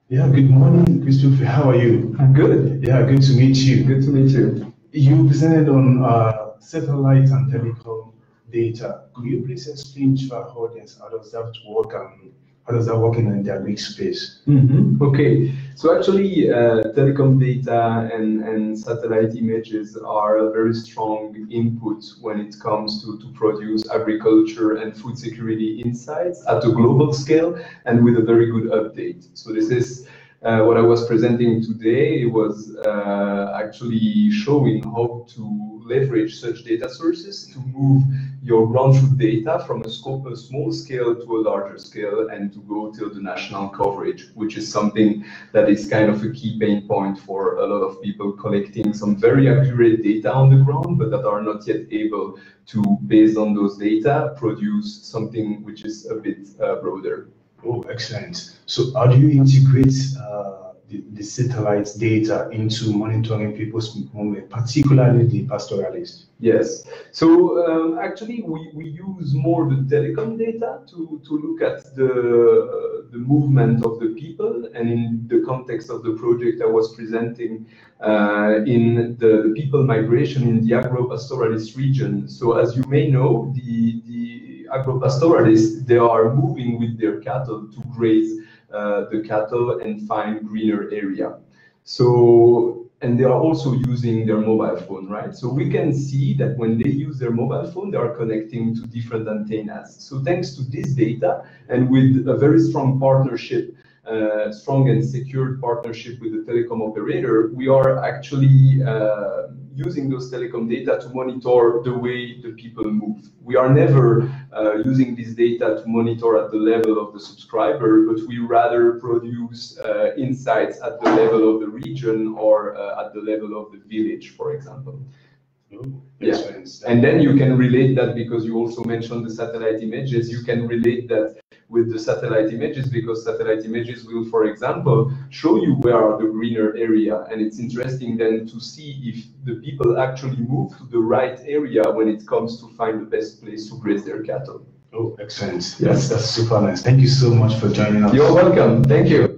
Yeah, good morning, Christopher. How are you? I'm good. Yeah, good to meet you. Good to meet you. You presented on satellite and telecom data. Could you please explain to our audience how does that work and how does that work in their big space? Okay, so actually, telecom data and satellite images are a very strong input when it comes to produce agriculture and food security insights at a global scale and with a very good update. So this is what I was presenting today. It was actually showing how to leverage such data sources to move your ground truth data from a small scale to a larger scale and to go till the national coverage, which is something that is kind of a key pain point for a lot of people collecting some very accurate data on the ground, but that are not yet able to, based on those data, produce something which is a bit broader. Oh, excellent. So how do you integrate the satellite data into monitoring people's movement, particularly the pastoralists? Yes. So actually, we use more the telecom data to look at the movement of the people, and in the context of the project I was presenting in the people migration in the agro-pastoralist region. So as you may know, the agro-pastoralists, they are moving with their cattle to graze the cattle and find greener area. So, and they are also using their mobile phone, right? So we can see that when they use their mobile phone, they are connecting to different antennas. So thanks to this data and with a very strong partnership, strong and secured partnership with the telecom operator, we are actually using those telecom data to monitor the way the people move. We are never using this data to monitor at the level of the subscriber, but we rather produce insights at the level of the region or at the level of the village, for example. Yeah. And then you can relate that, because you also mentioned the satellite images, you can relate that with the satellite images, because satellite images will, for example, show you where are the greener area. And it's interesting then to see if the people actually move to the right area when it comes to find the best place to graze their cattle. Oh, excellent. That's super nice. Thank you so much for joining us. You're welcome. Thank you.